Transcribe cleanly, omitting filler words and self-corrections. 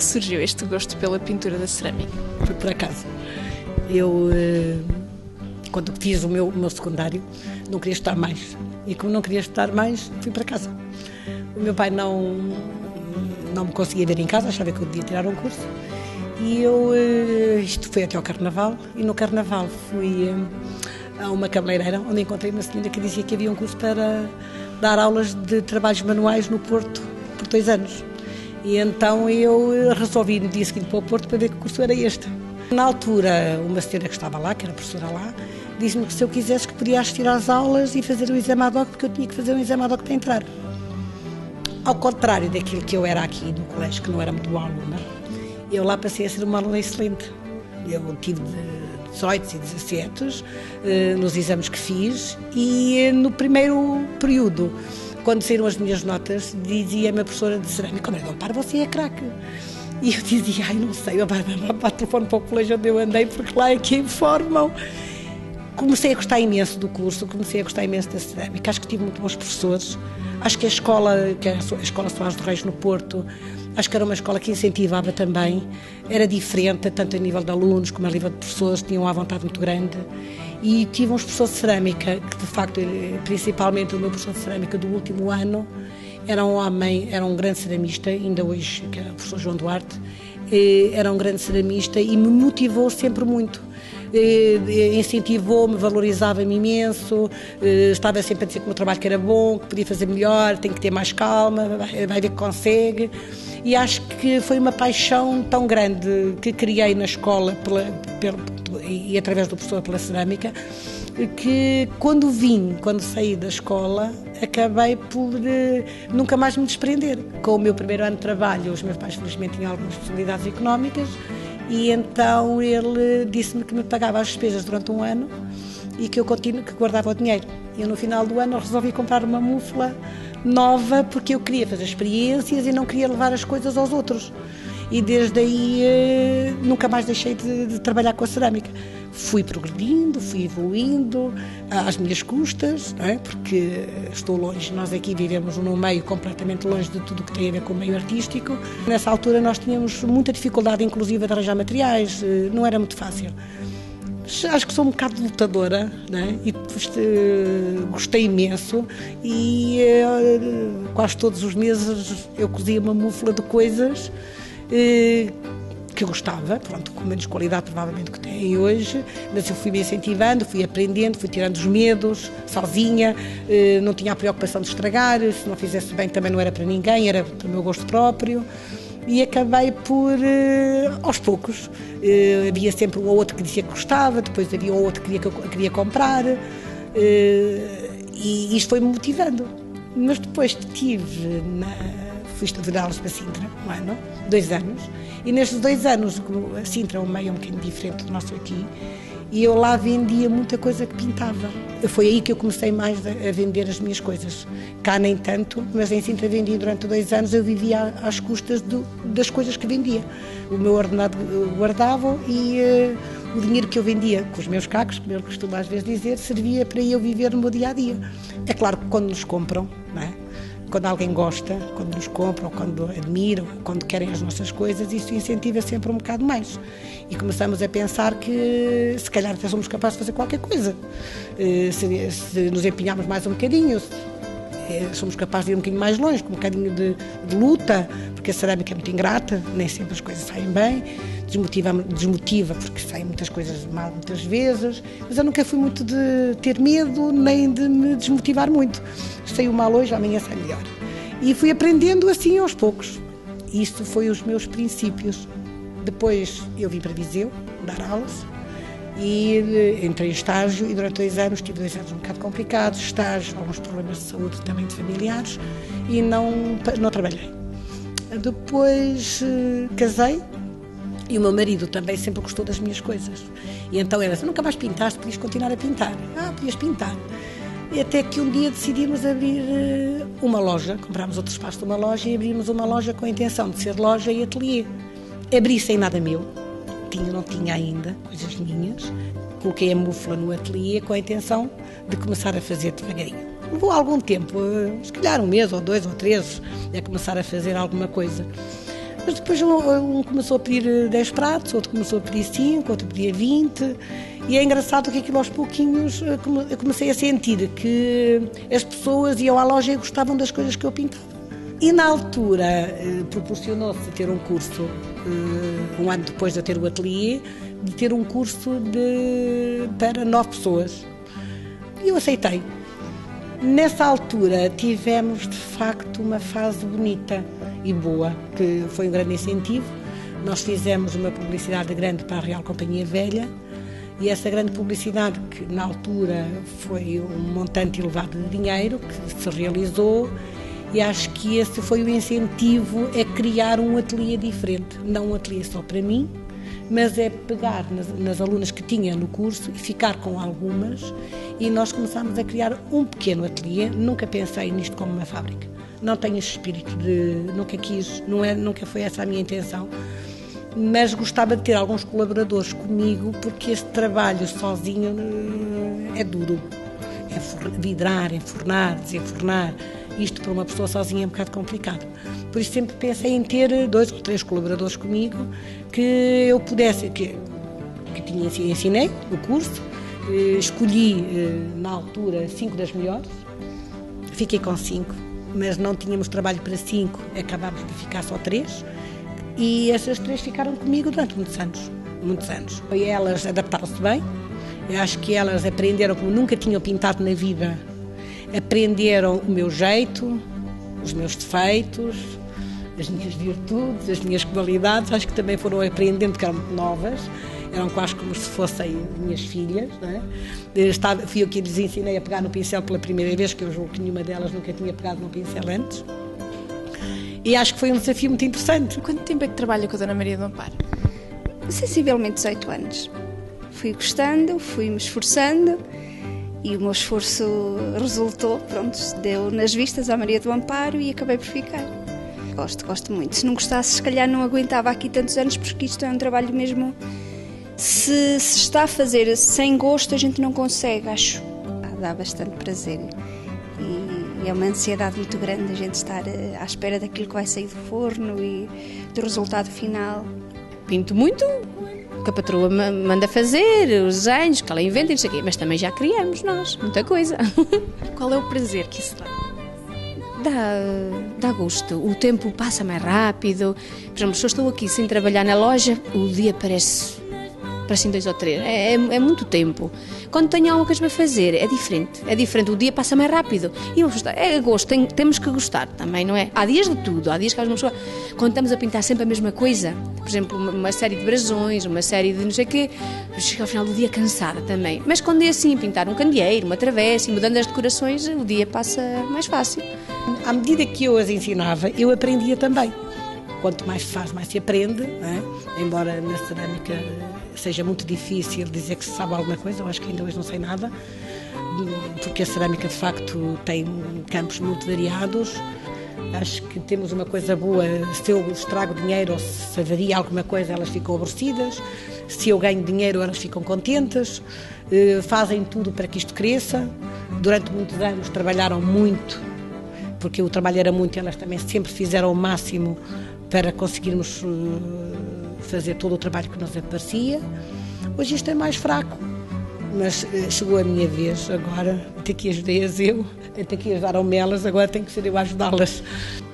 que surgiu este gosto pela pintura da cerâmica? Foi por acaso. Eu, quando fiz o meu secundário, não queria estudar mais. E como não queria estudar mais, fui para casa. O meu pai não me conseguia ver em casa, achava que eu devia tirar um curso. E isto foi até ao Carnaval, e no Carnaval fui a uma cabeleireira, onde encontrei uma senhora que dizia que havia um curso para dar aulas de trabalhos manuais no Porto, por 2 anos. E então eu resolvi no dia seguinte para o Porto para ver que curso era este. Na altura, uma senhora que estava lá, que era professora lá, disse-me que se eu quisesse que podia assistir às aulas e fazer o exame ad hoc, porque eu tinha que fazer um exame ad hoc para entrar. Ao contrário daquilo que eu era aqui no colégio, que não era muito boa aluna, eu lá passei a ser uma aluna excelente. Eu tive 18 e 17 nos exames que fiz e no primeiro período, quando saíram as minhas notas, dizia-me a professora de cerâmica: "Olha, não para, você é craque." E eu dizia: "Ai, não sei, eu vou para o telefone para o colégio onde eu andei, porque lá é que informam." Comecei a gostar imenso do curso, comecei a gostar imenso da cerâmica, acho que tive muito bons professores. Acho que a escola Soares do Reis no Porto, acho que era uma escola que incentivava também, era diferente, tanto a nível de alunos como a nível de professores, tinham uma vontade muito grande. E tive uns professores de cerâmica, que de facto, principalmente o meu professor de cerâmica do último ano, era um homem, era um grande ceramista, ainda hoje, que era o professor João Duarte, era um grande ceramista e me motivou sempre muito. Incentivou-me, valorizava-me imenso, estava sempre a dizer que o meu trabalho que era bom, que podia fazer melhor, tem que ter mais calma, vai ver que consegue. E acho que foi uma paixão tão grande que criei na escola e através do professor pela cerâmica, que quando saí da escola, acabei por nunca mais me desprender. Com o meu primeiro ano de trabalho, os meus pais felizmente tinham algumas possibilidades económicas, e então ele disse-me que me pagava as despesas durante um ano e que eu que guardava o dinheiro. E eu, no final do ano, resolvi comprar uma mufla nova, porque eu queria fazer experiências e não queria levar as coisas aos outros. E desde aí nunca mais deixei de trabalhar com a cerâmica. Fui progredindo, fui evoluindo às minhas custas, não é? Porque estou longe, nós aqui vivemos num meio completamente longe de tudo o que tem a ver com o meio artístico. Nessa altura nós tínhamos muita dificuldade, inclusive, de arranjar materiais, não era muito fácil. Acho que sou um bocado lutadora, não é? E gostei imenso e quase todos os meses eu cozia uma mufla de coisas que eu gostava, pronto, com menos qualidade provavelmente que tem hoje, mas eu fui me incentivando, fui aprendendo, fui tirando os medos, sozinha, não tinha a preocupação de estragar, se não fizesse bem também não era para ninguém, era para o meu gosto próprio. E acabei por, aos poucos, havia sempre um ou outro que dizia que gostava, depois havia um ou outro que queria comprar, e isto foi-me motivando. Mas depois fui estudar aulas para Sintra, 1 ano, 2 anos, e nestes 2 anos, a Sintra é um meio um bocadinho diferente do nosso aqui, e eu lá vendia muita coisa que pintava. Foi aí que eu comecei mais a vender as minhas coisas. Cá nem tanto, mas em Sintra vendia durante 2 anos, eu vivia às custas das coisas que vendia. O meu ordenado guardava e o dinheiro que eu vendia com os meus cacos, como eu costumo às vezes dizer, servia para eu viver no meu dia-a-dia. É claro que quando nos compram, não é? Quando alguém gosta, quando nos compram, quando admiram, quando querem as nossas coisas, isso incentiva sempre um bocado mais. E começamos a pensar que se calhar até somos capazes de fazer qualquer coisa. Se nos empenharmos mais um bocadinho, somos capazes de ir um bocadinho mais longe, com um bocadinho de luta, porque a cerâmica é muito ingrata, nem sempre as coisas saem bem, desmotiva porque saem muitas coisas mal muitas vezes, mas eu nunca fui muito de ter medo, nem de me desmotivar muito. Saiu mal hoje, amanhã sai melhor. E fui aprendendo assim aos poucos. Isto foi os meus princípios. Depois eu vim para Viseu dar aulas e entrei em estágio e durante 2 anos, tive 2 anos um bocado complicados, estágio, alguns problemas de saúde também de familiares e não trabalhei. Depois casei e o meu marido também sempre gostou das minhas coisas. E então era assim: nunca mais pintaste, podias continuar a pintar. Podias pintar. E até que um dia decidimos abrir uma loja, comprámos outro espaço de uma loja e abrimos uma loja com a intenção de ser loja e ateliê. Abri sem nada meu, não tinha ainda coisas minhas, coloquei a mufla no ateliê com a intenção de começar a fazer devagarinho. Levou algum tempo, se calhar 1 mês ou 2 ou 3, a começar a fazer alguma coisa. Mas depois um começou a pedir 10 pratos, outro começou a pedir 5, outro pedia 20. E é engraçado que aquilo aos pouquinhos eu comecei a sentir que as pessoas iam à loja e gostavam das coisas que eu pintava. E na altura proporcionou-se ter um curso, um ano depois de eu ter o ateliê, de ter um curso para 9 pessoas. E eu aceitei. Nessa altura tivemos de facto uma fase bonita e boa, que foi um grande incentivo. Nós fizemos uma publicidade grande para a Real Companhia Velha e essa grande publicidade, que na altura foi um montante elevado de dinheiro, que se realizou, e acho que esse foi o incentivo a criar um ateliê diferente, não um ateliê só para mim, mas é pegar nas alunas que tinha no curso e ficar com algumas, e nós começámos a criar um pequeno ateliê. Nunca pensei nisto como uma fábrica, não tenho esse espírito nunca quis, nunca foi essa a minha intenção, mas gostava de ter alguns colaboradores comigo, porque este trabalho sozinho é duro, é vidrar, enfornar, desenfornar. Isto para uma pessoa sozinha é um bocado complicado. Por isso sempre pensei em ter 2 ou 3 colaboradores comigo que eu pudesse, que ensinei no curso, escolhi na altura 5 das melhores, fiquei com 5, mas não tínhamos trabalho para 5, acabámos de ficar só 3, e essas 3 ficaram comigo durante muitos anos. E elas adaptaram-se bem, eu acho que elas aprenderam como nunca tinham pintado na vida. Aprenderam o meu jeito, os meus defeitos, as minhas virtudes, as minhas qualidades. Acho que também foram aprendendo, porque eram muito novas, eram quase como se fossem minhas filhas, não é? Fui eu que lhes ensinei a pegar no pincel pela primeira vez, que eu julgo que nenhuma delas nunca tinha pegado no pincel antes. E acho que foi um desafio muito interessante. Quanto tempo é que trabalha com a Dona Maria do Amparo? Sensivelmente 18 anos. Fui gostando, fui-me esforçando. E o meu esforço resultou, pronto, deu nas vistas à Maria do Amparo e acabei por ficar. Gosto muito. Se não gostasse, se calhar não aguentava aqui tantos anos, porque isto é um trabalho mesmo... Se está a fazer sem gosto, a gente não consegue, acho. Dá bastante prazer. E é uma ansiedade muito grande a gente estar à espera daquilo que vai sair do forno e do resultado final. Pinto muito, que a patroa manda fazer, os desenhos, que ela inventa e não sei o quê, mas também já criamos nós, muita coisa. Qual é o prazer que isso dá? Dá gosto, o tempo passa mais rápido. Por exemplo, se eu estou aqui sem trabalhar na loja, o dia parece 2 ou 3, é muito tempo. Quando tenho alguma coisa para fazer, é diferente, o dia passa mais rápido. E é gosto, temos que gostar também, não é? Há dias de tudo, há dias que uma pessoa, quando estamos a pintar sempre a mesma coisa, por exemplo, uma série de brasões, uma série de não sei o quê, chega ao final do dia cansada também. Mas quando é assim, pintar um candeeiro, uma travessa e mudando as decorações, o dia passa mais fácil. À medida que eu as ensinava, eu aprendia também. Quanto mais se faz, mais se aprende, não é? Embora na cerâmica seja muito difícil dizer que se sabe alguma coisa, eu acho que ainda hoje não sei nada, porque a cerâmica de facto tem campos muito variados. Acho que temos uma coisa boa: se eu estrago dinheiro ou se avaria alguma coisa, elas ficam aborrecidas. Se eu ganho dinheiro, elas ficam contentes, fazem tudo para que isto cresça. Durante muitos anos trabalharam muito, porque o trabalho era muito, elas também sempre fizeram o máximo para conseguirmos fazer todo o trabalho que nos aparecia. Hoje isto é mais fraco, mas chegou a minha vez agora, até que ajudei-as eu, até que ajudaram-me elas, agora tenho que ser eu a ajudá-las.